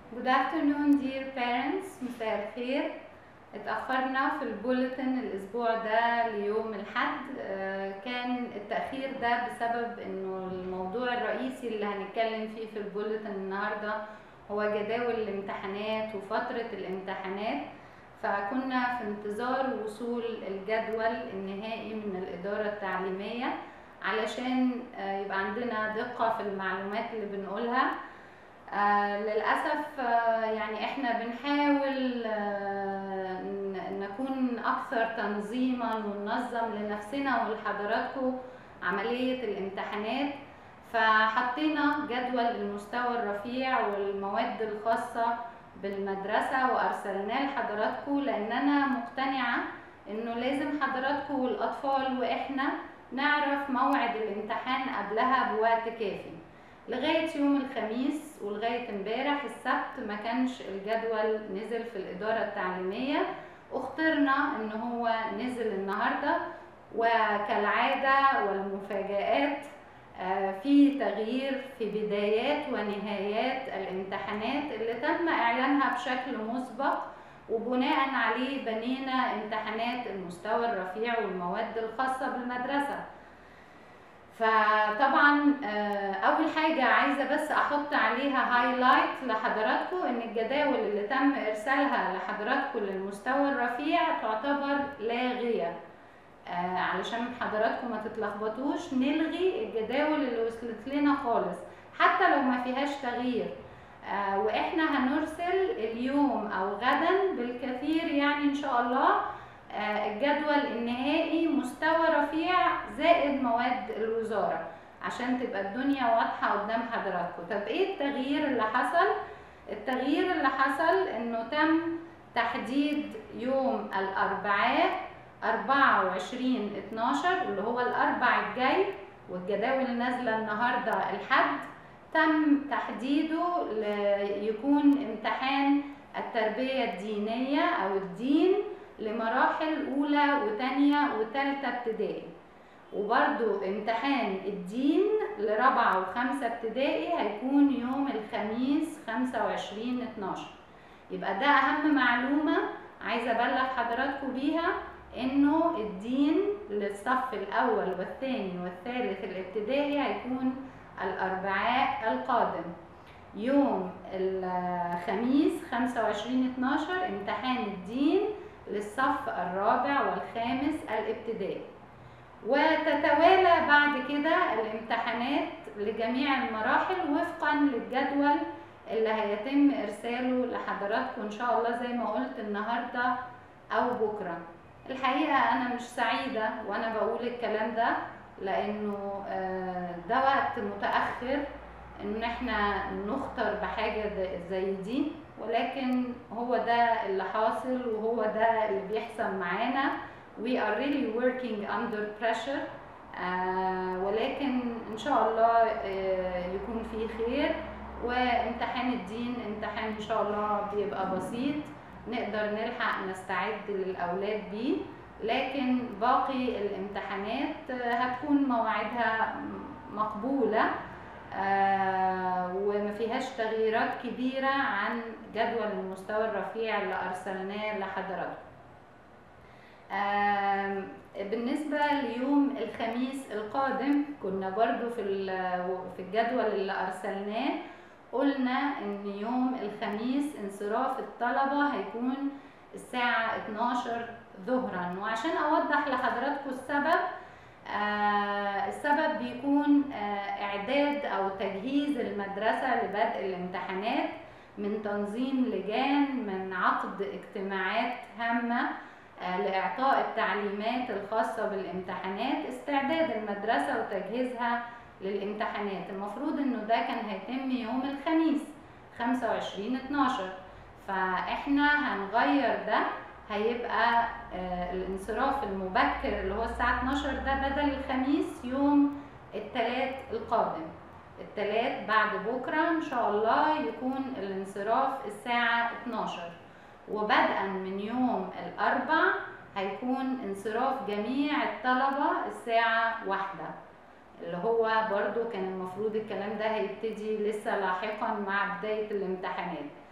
Good afternoon dear parents. مساء الخير. اتأخرنا في البوليتن الأسبوع ده ليوم الحد. كان التأخير ده بسبب إنه الموضوع الرئيسي اللي هنتكلم فيه في البوليتن النهاردة هو جداول الامتحانات وفترة الامتحانات، فكنا في انتظار وصول الجدول النهائي من الإدارة التعليمية علشان يبقى عندنا دقة في المعلومات اللي بنقولها. للأسف يعني احنا بنحاول نكون أكثر تنظيما وننظم لنفسنا ولحضراتكم عملية الامتحانات، فحطينا جدول المستوى الرفيع والمواد الخاصة بالمدرسة وأرسلناه لحضراتكم، لأن أنا مقتنعة إنه لازم حضراتكم والأطفال وإحنا نعرف موعد الامتحان قبلها بوقت كافي. لغاية يوم الخميس ولغاية امبارح السبت ما كانش الجدول نزل في الإدارة التعليمية، اخترنا ان هو نزل النهاردة، وكالعادة والمفاجآت في تغيير في بدايات ونهايات الامتحانات اللي تم اعلانها بشكل مسبق، وبناء عليه بنينا امتحانات المستوى الرفيع والمواد الخاصة بالمدرسة. فطبعا اول حاجه عايزه بس احط عليها هايلايت لحضراتكم ان الجداول اللي تم ارسالها لحضراتكم للمستوى الرفيع تعتبر لاغيه، علشان حضراتكم ما تتلخبطوش. نلغي الجداول اللي وصلت لنا خالص حتى لو ما فيهاش تغيير، واحنا هنرسل اليوم او غدا بالكثير يعني ان شاء الله الجدول النهائي مستوى رفيع زائد مواد الوزارة عشان تبقى الدنيا واضحة قدام حضراتكم. طب ايه التغيير اللي حصل؟ التغيير اللي حصل انه تم تحديد يوم الاربعاء 24/12 اللي هو الاربع الجاي، والجداول نازلة النهاردة الحد، تم تحديده ليكون امتحان التربية الدينية او الدين لمراحل أولى وتانية وتالتة ابتدائي، وبرضو امتحان الدين لرابعة وخمسة ابتدائي هيكون يوم الخميس 25/12. يبقى ده أهم معلومة عايزة أبلغ حضراتكم بيها، إنه الدين للصف الأول والثاني والثالث الابتدائي هيكون الأربعاء القادم. يوم الخميس 25/12 امتحان الدين للصف الرابع والخامس الابتدائي، وتتوالى بعد كده الامتحانات لجميع المراحل وفقا للجدول اللي هيتم ارساله لحضراتكم ان شاء الله زي ما قلت النهارده او بكره. الحقيقه انا مش سعيده وانا بقول الكلام ده، لانه ده وقت متاخر ان احنا نخطر بحاجه زي دي، ولكن هو ده اللي حاصل وهو ده اللي بيحصل معانا. we are really working under pressure، ولكن ان شاء الله يكون فيه خير. وامتحان الدين امتحان ان شاء الله بيبقى بسيط نقدر نلحق نستعد للاولاد بيه، لكن باقي الامتحانات هتكون مواعيدها مقبولة وما فيهاش تغييرات كبيرة عن جدول المستوى الرفيع اللي أرسلناه لحضراتكم. بالنسبة ليوم الخميس القادم كنا برضو في الجدول اللي أرسلناه قلنا إن يوم الخميس انصراف الطلبة هيكون الساعة 12 ظهرا، وعشان أوضح لحضراتكم السبب بيكون إعداد أو تجهيز المدرسة لبدء الامتحانات، من تنظيم لجان، من عقد اجتماعات هامة لإعطاء التعليمات الخاصة بالامتحانات، استعداد المدرسة وتجهيزها للامتحانات. المفروض إنه ده كان هيتم يوم الخميس 25/12، فإحنا هنغير ده، هيبقى الانصراف المبكر اللي هو الساعة 12 ده بدل الخميس يوم الثلاث القادم. الثلاث بعد بكرة إن شاء الله يكون الانصراف الساعة 12، وبدءا من يوم الأربع هيكون انصراف جميع الطلبة الساعة 1، اللي هو برضو كان المفروض الكلام ده هيبتدي لسه لاحقا مع بداية الامتحانات.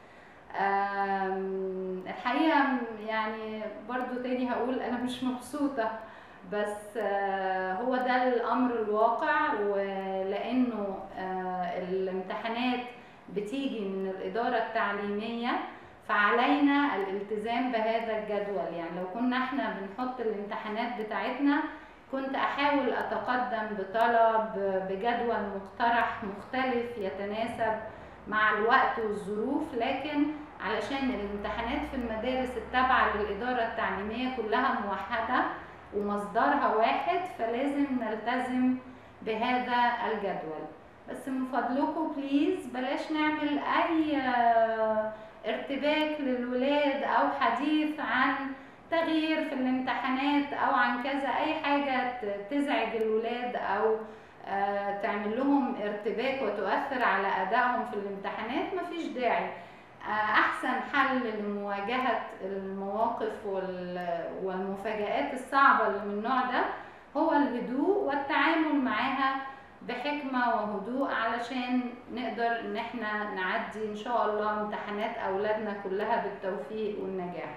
الحقيقة يعني برضو تاني هقول أنا مش مبسوطة، بس هو ده الأمر الواقع، ولأنه الامتحانات بتيجي من الإدارة التعليمية فعلينا الالتزام بهذا الجدول. يعني لو كنا احنا بنحط الامتحانات بتاعتنا كنت أحاول أتقدم بطلب بجدول مقترح مختلف يتناسب مع الوقت والظروف، لكن علشان الامتحانات في المدارس التابعة للإدارة التعليمية كلها موحدة ومصدرها واحد، فلازم نلتزم بهذا الجدول. بس من فضلكم بليز بلاش نعمل أي ارتباك للولاد أو حديث عن تغيير في الامتحانات أو عن كذا، أي حاجة تزعج الولاد أو تعمل لهم ارتباك وتؤثر على أدائهم في الامتحانات مفيش داعي. أحسن حل لمواجهة المواقف والمفاجآت الصعبة اللي من النوع ده هو الهدوء والتعامل معاها بحكمة وهدوء علشان نقدر ان احنا نعدي ان شاء الله امتحانات اولادنا كلها بالتوفيق والنجاح.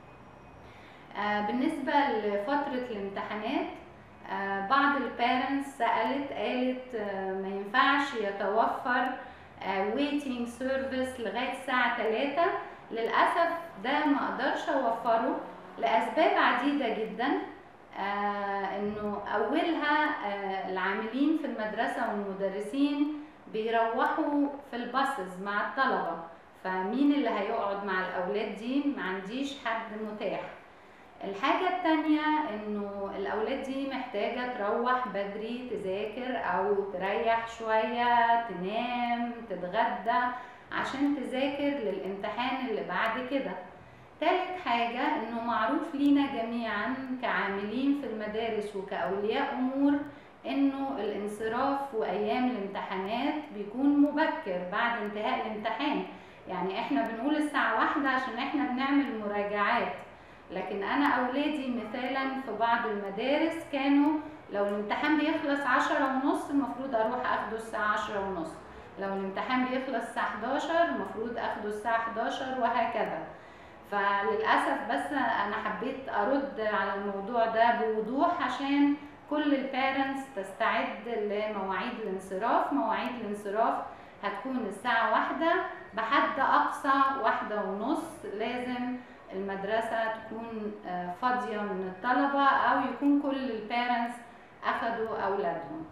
بالنسبة لفترة الامتحانات بعض البيرنتس قالت ما ينفعش يتوفر waiting service لغاية الساعة 3. للأسف ده ما اقدرش اوفره لأسباب عديدة جدا. انه اولها العاملين في المدرسة والمدرسين بيروحوا في الباصز مع الطلبة، فمين اللي هيقعد مع الاولاد دي؟ ما عنديش حد متاح. الحاجة التانية انه الاولاد دي محتاجة تروح بدري تذاكر او تريح شوية تنام تتغدى عشان تذاكر للامتحان اللي بعد كده. تالت حاجة انه معروف لينا جميعا كعاملين في المدارس وكأولياء امور انه الانصراف وايام الامتحانات بيكون مبكر بعد انتهاء الامتحان. يعني احنا بنقول الساعة 1 عشان احنا بنعمل مراجعات، لكن انا اولادي مثالا في بعض المدارس كانوا لو الامتحان بيخلص 10:30 المفروض اروح اخده الساعة 10:30، لو الامتحان بيخلص الساعة 11 المفروض اخده الساعة 11 وهكذا. فللأسف بس أنا حبيت أرد على الموضوع ده بوضوح عشان كل البيرنتس تستعد لمواعيد الانصراف. مواعيد الانصراف هتكون الساعة 1 بحد أقصى 1:30. لازم المدرسة تكون فاضية من الطلبة أو يكون كل البيرنتس أخدوا أولادهم.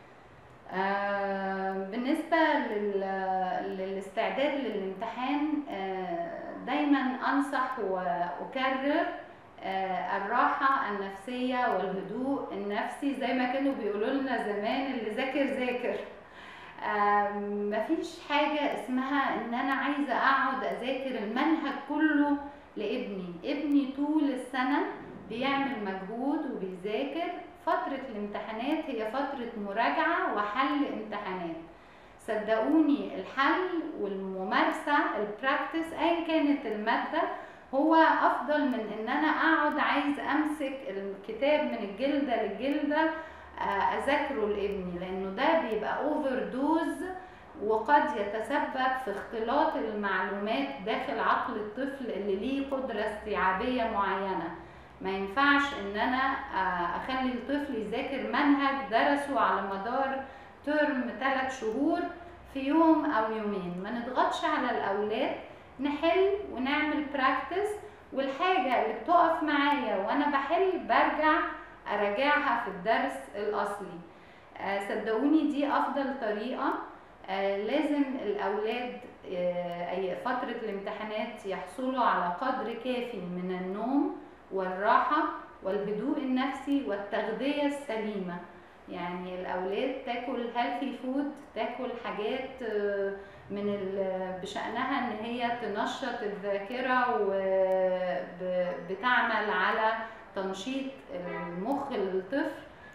بالنسبة للاستعداد للامتحان دايما أنصح وأكرر الراحة النفسية والهدوء النفسي. زي ما كانوا بيقولوا لنا زمان اللي ذاكر ذاكر. مفيش حاجة اسمها ان انا عايزة اقعد اذاكر المنهج كله لابني. ابني طول السنة بيعمل مجهود وبيذاكر. فترة الامتحانات هي فترة مراجعة وحل امتحانات. صدقوني الحل والممارسة البراكتس ايا كانت المادة هو افضل من ان انا اقعد عايز امسك الكتاب من الجلدة للجلدة اذاكره لابني، لانه ده بيبقى اوفر دوز وقد يتسبب في اختلاط المعلومات داخل عقل الطفل اللي ليه قدرة استيعابية معينة. ما ينفعش ان انا اخلي الطفل يذاكر منهج درسه على مدار ترم 3 شهور في يوم او يومين. ما نضغطش على الاولاد، نحل ونعمل براكتس، والحاجة اللي بتقف معايا وانا بحل برجع اراجعها في الدرس الاصلي. صدقوني دي افضل طريقة. لازم الاولاد فترة الامتحانات يحصلوا على قدر كافي من النوم والراحة والهدوء النفسي والتغذية السليمة. يعني الاولاد تاكل هيلثي فود، تاكل حاجات من بشأنها ان هي تنشط الذاكرة وبتعمل على تنشيط المخ للطفل.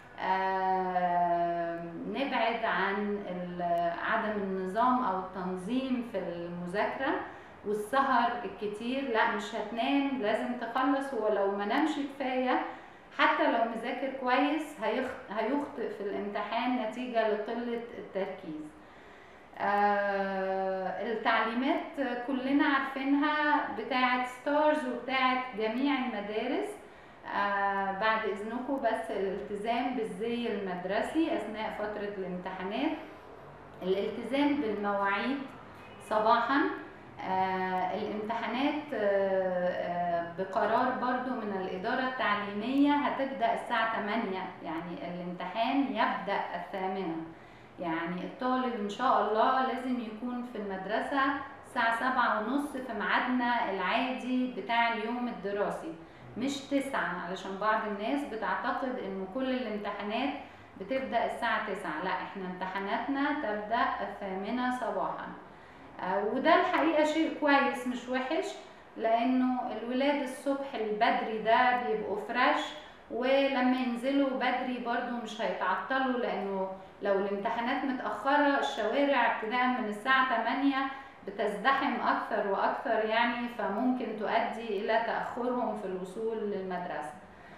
نبعد عن عدم النظام او التنظيم في المذاكرة والسهر الكتير. لا مش هتنام، لازم تخلص. ولو ما نامش كفاية حتى لو مذاكر كويس هيخطئ في الامتحان نتيجة لقلة التركيز. التعليمات كلنا عارفينها بتاعت ستارز وبتاعت جميع المدارس. بعد اذنكم بس الالتزام بالزي المدرسي اثناء فترة الامتحانات، الالتزام بالمواعيد صباحا. الامتحانات بقرار برضو من الإدارة التعليمية هتبدأ الساعة 8، يعني الامتحان يبدأ 8. يعني الطالب إن شاء الله لازم يكون في المدرسة الساعة 7:30 في ميعادنا العادي بتاع اليوم الدراسي، مش 9، علشان بعض الناس بتعتقد إن كل الامتحانات بتبدأ الساعة 9. لا، احنا امتحاناتنا تبدأ 8 صباحا. وده الحقيقة شيء كويس مش وحش، لأنه الولاد الصبح البدري ده بيبقوا فريش، ولما ينزلوا بدري برضو مش هيتعطلوا، لأنه لو الامتحانات متأخرة الشوارع ابتداء من الساعة 8 بتزدحم أكثر وأكثر، يعني فممكن تؤدي إلى تأخرهم في الوصول للمدرسة.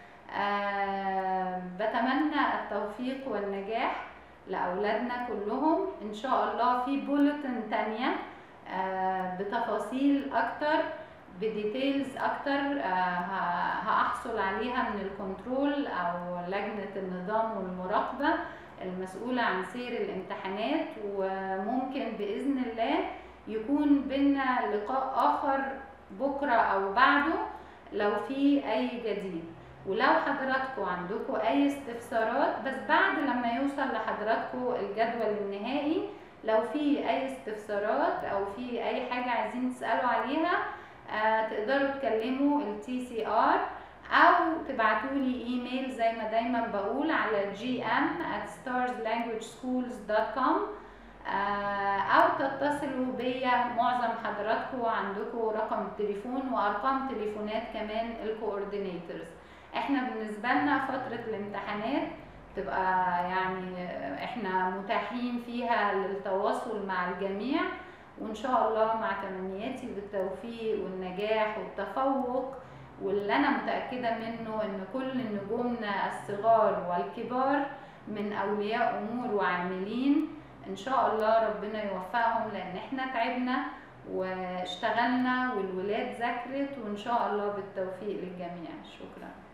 بتمنى التوفيق والنجاح لأولادنا كلهم إن شاء الله. في بولتن تانية بتفاصيل أكتر، بديتيلز أكتر، هأحصل عليها من الكنترول أو لجنة النظام والمراقبة المسؤولة عن سير الامتحانات، وممكن بإذن الله يكون بينا لقاء آخر بكرة أو بعده لو في أي جديد. ولو حضراتكم عندكم أي استفسارات، بس بعد لما يوصل لحضراتكم الجدول النهائي، لو في أي استفسارات أو في أي حاجة عايزين تسألوا عليها تقدروا تكلموا الTCR أو تبعتولي إيميل زي ما دايما بقول على gm@starslanguageschools.com، أو تتصلوا بيا. معظم حضراتكم عندكم رقم التليفون وأرقام تليفونات كمان الكوردينيتورز. احنا بالنسبة لنا فترة الامتحانات تبقى يعني احنا متاحين فيها للتواصل مع الجميع، وان شاء الله مع تمنياتي بالتوفيق والنجاح والتفوق، واللي انا متأكدة منه ان كل نجومنا الصغار والكبار من اولياء امور وعاملين ان شاء الله ربنا يوفقهم، لان احنا تعبنا واشتغلنا والولاد ذاكرت، وان شاء الله بالتوفيق للجميع. شكرا.